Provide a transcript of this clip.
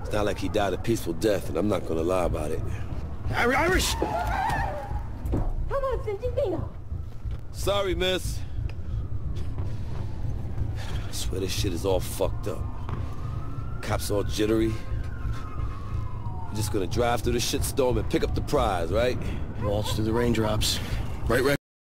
It's not like he died a peaceful death, and I'm not gonna lie about it. Irish! Come on, Santino. Sorry, miss. I swear this shit is all fucked up. Cops all jittery. We're just gonna drive through the shitstorm and pick up the prize, right? Waltz through the raindrops. Right,